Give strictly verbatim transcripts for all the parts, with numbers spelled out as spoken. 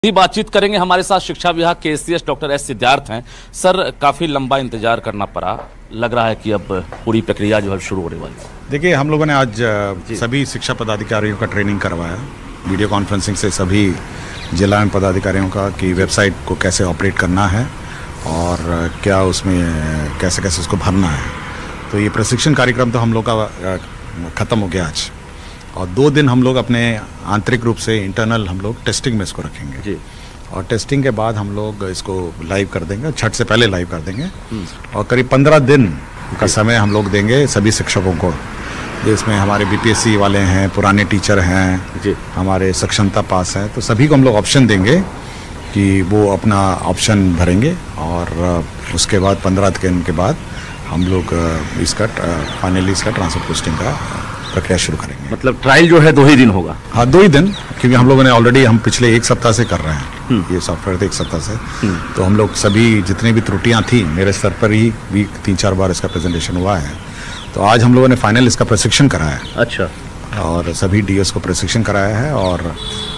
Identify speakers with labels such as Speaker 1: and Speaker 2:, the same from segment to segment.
Speaker 1: ही बातचीत करेंगे। हमारे साथ शिक्षा विभाग के एसीएस डॉक्टर एस सिद्धार्थ हैं। सर, काफ़ी लंबा इंतजार करना पड़ा, लग रहा है कि अब पूरी प्रक्रिया जो है शुरू होने वाली है।
Speaker 2: देखिए, हम लोगों ने आज सभी शिक्षा पदाधिकारियों का ट्रेनिंग करवाया, वीडियो कॉन्फ्रेंसिंग से सभी जिला पदाधिकारियों का कि वेबसाइट को कैसे ऑपरेट करना है और क्या उसमें कैसे कैसे उसको भरना है। तो ये प्रशिक्षण कार्यक्रम तो हम लोग का ख़त्म हो गया आज, और दो दिन हम लोग अपने आंतरिक रूप से इंटरनल हम लोग टेस्टिंग में इसको रखेंगे जी। और टेस्टिंग के बाद हम लोग इसको लाइव कर देंगे, छठ से पहले लाइव कर देंगे, और करीब पंद्रह दिन का समय हम लोग देंगे सभी शिक्षकों को, जिसमें हमारे बीपीएससी वाले हैं, पुराने टीचर हैं जी, हमारे सक्षमता पास हैं, तो सभी को हम लोग ऑप्शन देंगे कि वो अपना ऑप्शन भरेंगे, और उसके बाद पंद्रह दिन के बाद हम लोग इसका फाइनली इसका ट्रांसफर पोस्टिंग का प्रक्रिया शुरू करेंगे।
Speaker 1: मतलब ट्रायल जो है दो ही दिन होगा?
Speaker 2: हाँ, दो ही दिन, क्योंकि हम लोगों ने ऑलरेडी हम पिछले एक सप्ताह से कर रहे हैं ये सॉफ्टवेयर थे एक सप्ताह से, तो हम लोग सभी जितनी भी त्रुटियां थी मेरे स्तर पर ही भी तीन चार बार इसका प्रेजेंटेशन हुआ है, तो आज हम लोगों ने फाइनल इसका प्रशिक्षण कराया है।
Speaker 1: अच्छा। और
Speaker 2: सभी डीएस को प्रशिक्षण कराया है, और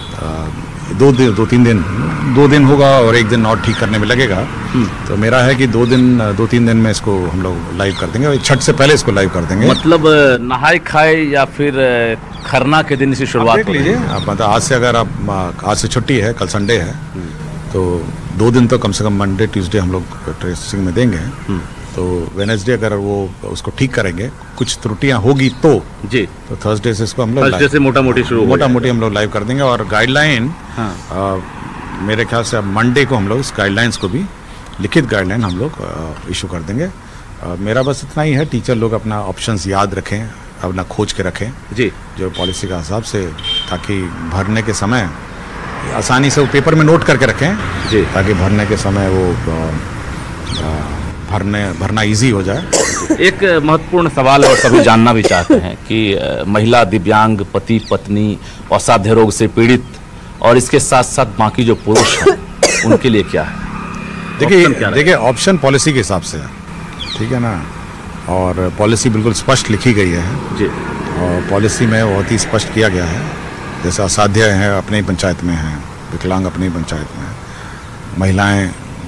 Speaker 2: दो दिन दो तीन दिन दो दिन होगा और एक दिन और ठीक करने में लगेगा। तो मेरा है कि दो दिन दो तीन दिन में इसको हम लोग लाइव कर देंगे, और छठ से पहले इसको लाइव कर देंगे।
Speaker 1: मतलब नहाए खाए या फिर खरना के दिन इसी शुरुआत
Speaker 2: देख लीजिए आप, मतलब आज से अगर आप आज से छुट्टी है, कल संडे है, तो दो दिन तो कम से कम मंडे ट्यूसडे हम लोग ट्रेसिंग में देंगे। तो वेडनेसडे अगर वो उसको ठीक करेंगे, कुछ त्रुटियां होगी तो जी, तो थर्सडे से इसको हम लोग
Speaker 1: थर्सडे से मोटा मोटी शुरू
Speaker 2: मोटा मोटी हम लोग लाइव कर देंगे। और गाइडलाइन हाँ। मेरे ख्याल से अब मंडे को हम लोग इस गाइडलाइंस को भी लिखित गाइडलाइन हम लोग इशू कर देंगे। आ, मेरा बस इतना ही है, टीचर लोग अपना ऑप्शंस याद रखें, अपना खोज के रखें जी, जो पॉलिसी का हिसाब से, ताकि भरने के समय आसानी से वो पेपर में नोट करके रखें जी, ताकि भरने के समय वो आ, आ, भरने भरना इजी हो जाए।
Speaker 1: एक महत्वपूर्ण सवाल है और सभी जानना भी चाहते हैं कि महिला, दिव्यांग, पति पत्नी, असाध्य रोग से पीड़ित और इसके साथ साथ बाकी जो पुरुष हैं उनके लिए क्या है?
Speaker 2: देखिए देखिए ऑप्शन पॉलिसी के हिसाब से है, ठीक है ना, और पॉलिसी बिल्कुल स्पष्ट लिखी गई है जी, और पॉलिसी में बहुत ही स्पष्ट किया गया है, जैसे असाध्य है अपने ही पंचायत में है, विकलांग अपनी पंचायत में है, महिलाएं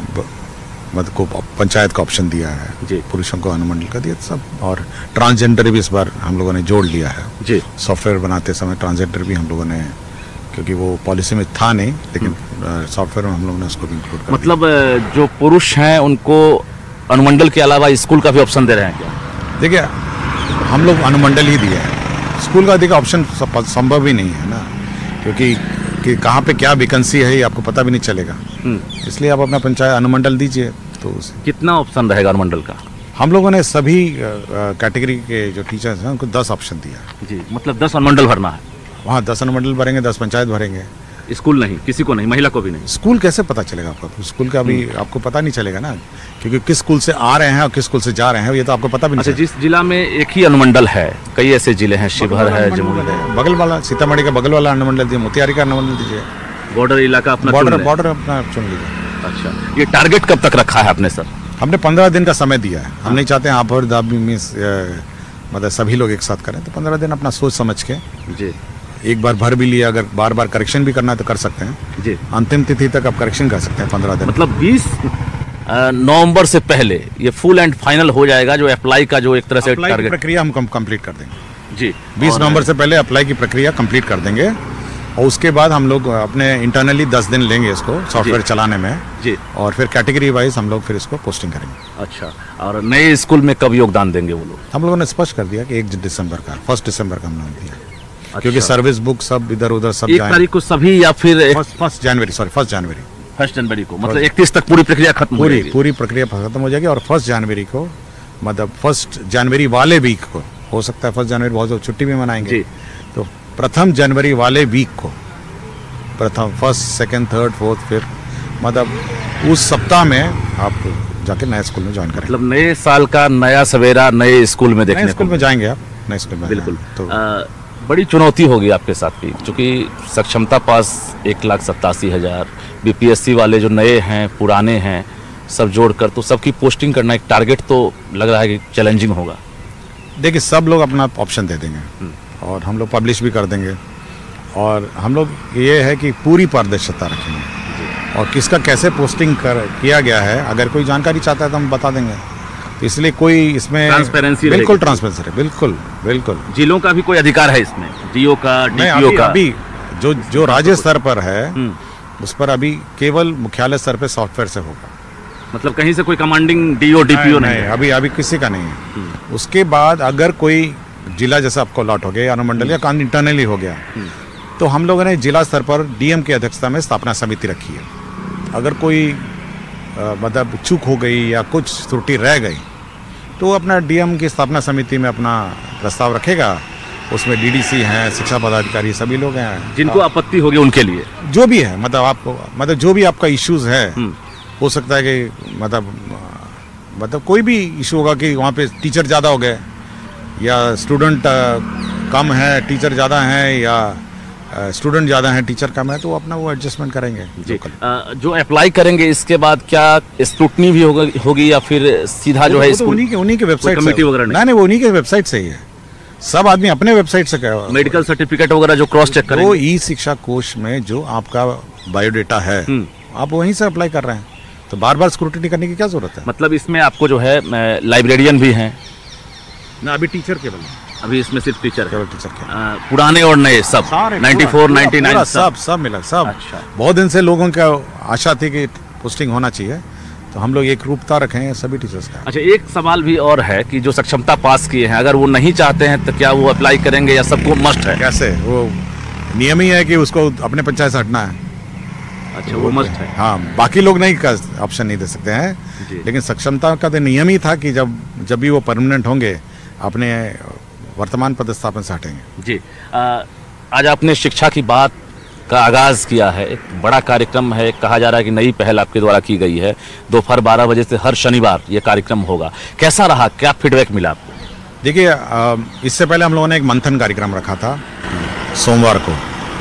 Speaker 2: मत को पंचायत का ऑप्शन दिया है जी, पुरुषों को अनुमंडल का दिया सब, और ट्रांसजेंडर भी इस बार हम लोगों ने जोड़ लिया है जी। सॉफ्टवेयर बनाते समय ट्रांसजेंडर भी हम लोगों ने, क्योंकि वो पॉलिसी में था नहीं, लेकिन सॉफ्टवेयर में हम लोगों ने उसको भी इंक्लूड कर
Speaker 1: मतलब दिया। जो पुरुष हैं उनको अनुमंडल के अलावा स्कूल का भी ऑप्शन दे रहे हैं क्या?
Speaker 2: देखिए, हम लोग अनुमंडल ही दिया है, स्कूल का देखिए ऑप्शन संभव ही नहीं है ना, क्योंकि कि कहाँ पे क्या वैकेंसी है ये आपको पता भी नहीं चलेगा, इसलिए आप अपना पंचायत अनुमंडल दीजिए। तो
Speaker 1: कितना ऑप्शन रहेगा अनुमंडल का?
Speaker 2: हम लोगों ने सभी कैटेगरी के जो टीचर्स हैं उनको दस ऑप्शन दिया
Speaker 1: जी। मतलब दस अनुमंडल भरना है
Speaker 2: वहाँ, दस अनुमंडल भरेंगे, दस पंचायत भरेंगे।
Speaker 1: स्कूल नहीं, किसी को नहीं, महिला को भी नहीं?
Speaker 2: स्कूल कैसे पता चलेगा आपको? स्कूल का भी आपको पता नहीं चलेगा ना, क्योंकि किस स्कूल से आ रहे हैं और किस स्कूल से जा रहे हैं ये तो आपको पता भी नहीं।
Speaker 1: अच्छा, जिस जिला में एक ही अनुमंडल है, कई ऐसे जिले हैं, शिवहर है, जमुई है,
Speaker 2: बगल वाला सीतामढ़ी का बगल वाला अनुमंडल दीजिए, मोतिहारी का अनुमंडल दीजिए,
Speaker 1: बॉर्डर इलाका अपना
Speaker 2: बॉर्डर बॉर्डर अपना चुन लीजिए।
Speaker 1: अच्छा, ये टारगेट कब तक रखा है आपने सर?
Speaker 2: हमने पंद्रह दिन का समय दिया है, हम नहीं चाहते हैं आप और दाब मिस मतलब सभी लोग एक साथ करें, तो पंद्रह दिन अपना सोच समझ के जी, एक बार भर भी लिया, अगर बार बार करेक्शन भी करना है तो कर सकते हैं जी, अंतिम तिथि तक आप करेक्शन कर सकते हैं पंद्रह दिन।
Speaker 1: मतलब बीस नवंबर से पहले ये फुल एंड फाइनल हो जाएगा, जो अप्लाई का जो एक तरह से टारगेट
Speaker 2: प्रक्रिया हम कंप्लीट कर देंगे
Speaker 1: जी,
Speaker 2: बीस नवंबर से पहले अप्लाई की प्रक्रिया कंप्लीट कर देंगे, और उसके बाद हम लोग अपने इंटरनली दस दिन लेंगे इसको सॉफ्टवेयर चलाने में जी, और फिर कैटेगरी वाइज हम लोग फिर इसको पोस्टिंग करेंगे।
Speaker 1: अच्छा, और नए स्कूल में कब योगदान देंगे वो लोग?
Speaker 2: हम लोगों ने स्पष्ट कर दिया कि एक दिसंबर का, फर्स्ट दिसंबर का हम लोग दिया। अच्छा। क्योंकि सर्विस बुक सब इधर उधर सब
Speaker 1: एक तारीख को सभी, या फिर
Speaker 2: first January sorry first January
Speaker 1: first January को, मतलब इकतीस तक पूरी प्रक्रिया खत्म
Speaker 2: पूरी पूरी प्रक्रिया खत्म हो जाएगी, और फर्स्ट जनवरी को, मतलब फर्स्ट जनवरी वाले वीक को, हो सकता है फर्स्ट जनवरी बहुत छुट्टी भी मनाएंगे, तो प्रथम जनवरी वाले वीक को, प्रथम फर्स्ट सेकंड थर्ड फोर्थ फिर, मतलब उस सप्ताह में आप जाके नए स्कूल में ज्वाइन करें।
Speaker 1: मतलब नए साल का नया सवेरा नए स्कूल में देखने
Speaker 2: स्कूल में जाएंगे आप, नए स्कूल में
Speaker 1: बिल्कुल। तो आ, बड़ी चुनौती होगी आपके साथ भी, क्योंकि सक्षमता पास एक लाख सत्तासी हजार, बीपीएससी वाले जो नए हैं पुराने हैं सब जोड़कर, तो सबकी पोस्टिंग करना एक टारगेट तो लग रहा है कि चैलेंजिंग होगा।
Speaker 2: देखिए, सब लोग अपना ऑप्शन दे देंगे और हम लोग पब्लिश भी कर देंगे, और हम लोग ये है कि पूरी पारदर्शिता रखेंगे और किसका कैसे पोस्टिंग कर किया गया है, अगर कोई जानकारी चाहता है तो हम बता देंगे। तो इसलिए कोई इसमें
Speaker 1: ट्रांसपेरेंसी
Speaker 2: बिल्कुल ट्रांसपेरेंसी है, बिल्कुल बिल्कुल।
Speaker 1: जिलों का भी कोई अधिकार है इसमें, डीओ का, डीपीओ का?
Speaker 2: अभी जो जो राज्य स्तर पर है उस पर अभी केवल मुख्यालय स्तर पे सॉफ्टवेयर से होगा।
Speaker 1: मतलब कहीं से कोई कमांडिंग डीओ डीपीओ नहीं, नहीं है
Speaker 2: अभी अभी किसी का नहीं है। उसके बाद अगर कोई जिला जैसे आपको अलॉट हो गया या अनुमंडल या काम इंटरनली हो गया तो हम लोगों ने जिला स्तर पर डीएम की अध्यक्षता में स्थापना समिति रखी है। अगर कोई आ, मतलब चूक हो गई या कुछ त्रुटि रह गई तो अपना डीएम की स्थापना समिति में अपना प्रस्ताव रखेगा। उसमें डीडीसी हैं, शिक्षा पदाधिकारी, सभी लोग हैं
Speaker 1: जिनको आपत्ति होगी उनके लिए
Speaker 2: जो भी है, मतलब आपको मतलब जो भी आपका इश्यूज है, हो सकता है कि मतलब मतलब कोई भी इशू होगा कि वहाँ पे टीचर ज़्यादा हो गए या स्टूडेंट कम है, टीचर ज़्यादा हैं, या स्टूडेंट ज़्यादा हैं, टीचर कम है, तो अपना वो एडजस्टमेंट करेंगे।
Speaker 1: जी। आ, जो अप्लाई करेंगे इसके बाद क्या स्क्रूटनी भी होगी होगी या फिर सीधा जो है
Speaker 2: तो उन्हीं के उन्हीं के वेबसाइट
Speaker 1: कमेटी वगैरह
Speaker 2: नहीं, नहीं वो उन्हीं के वेबसाइट से ही है। सब आदमी अपने वेबसाइट से कर,
Speaker 1: मेडिकल सर्टिफिकेट वगैरह जो क्रॉस चेक करेंगे,
Speaker 2: वो ई शिक्षा कोश में जो आपका बायोडेटा है आप वहीं से अप्लाई कर रहे हैं, तो बार बार स्क्रूटनी करने की क्या जरूरत है?
Speaker 1: मतलब इसमें आपको जो है लाइब्रेरियन भी हैं
Speaker 2: ना? अभी टीचर केवल,
Speaker 1: अभी इसमें सिर्फ टीचर
Speaker 2: केवल टीचर के
Speaker 1: आ, पुराने और नए सब चौरानवे, निन्यानवे
Speaker 2: सब सब मिला सब।
Speaker 1: अच्छा।
Speaker 2: बहुत दिन से लोगों का आशा थी कि पोस्टिंग होना चाहिए, तो हम लोग एक रूपता रखें सभी टीचर्स का।
Speaker 1: अच्छा, एक सवाल भी और है कि जो सक्षमता पास किए हैं अगर वो नहीं चाहते हैं तो क्या वो अप्लाई करेंगे या सबको मस्ट है?
Speaker 2: कैसे? वो नियम ही है कि उसको अपने पंचायत से हटना है।
Speaker 1: अच्छा, वो मस्ट है।
Speaker 2: हाँ, बाकी लोग नहीं का ऑप्शन नहीं दे सकते हैं, लेकिन सक्षमता का तो नियम ही था कि जब जब भी वो परमानेंट होंगे अपने वर्तमान पदस्थापन से हटेंगे।
Speaker 1: जी। आ, आज आपने शिक्षा की बात का आगाज किया है, एक बड़ा कार्यक्रम है, कहा जा रहा है कि नई पहल आपके द्वारा की गई है, दोपहर बारह बजे से हर शनिवार ये कार्यक्रम होगा। कैसा रहा, क्या फीडबैक मिला आपको?
Speaker 2: देखिए, इससे पहले हम लोगों ने एक मंथन कार्यक्रम रखा था सोमवार को,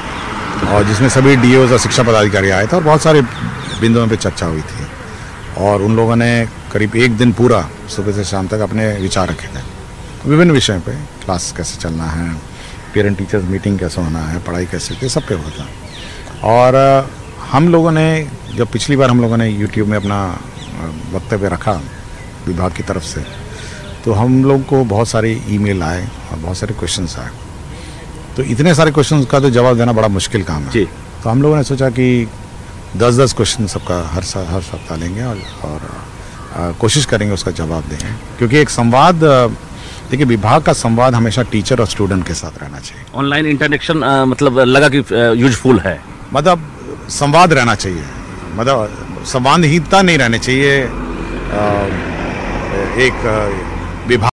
Speaker 2: और जिसमें सभी डीओज और शिक्षा पदाधिकारी आए थे और बहुत सारे बिंदुओं पे चर्चा हुई थी, और उन लोगों ने करीब एक दिन पूरा सुबह से शाम तक अपने विचार रखे थे विभिन्न विषयों पे। क्लास कैसे चलना है, पेरेंट टीचर्स मीटिंग कैसे होना है, पढ़ाई कैसे होती है, सब पे होता। और हम लोगों ने जब पिछली बार हम लोगों ने यूट्यूब में अपना वक्तव्य रखा विभाग की तरफ से, तो हम लोग को बहुत सारे ईमेल आए और बहुत सारे क्वेश्चंस आए। तो इतने सारे क्वेश्चंस का तो जवाब देना बड़ा मुश्किल काम है जी। तो हम लोगों ने सोचा कि दस दस क्वेश्चन सबका हर हर सप्ताह लेंगे और, और आ, कोशिश करेंगे उसका जवाब देंगे, क्योंकि एक संवाद, देखिए विभाग का संवाद हमेशा टीचर और स्टूडेंट के साथ रहना चाहिए।
Speaker 1: ऑनलाइन इंटरेक्शन मतलब लगा कि यूजफुल है,
Speaker 2: मतलब संवाद रहना चाहिए, मतलब संवादहीनता नहीं रहनी चाहिए। आ, एक विभाग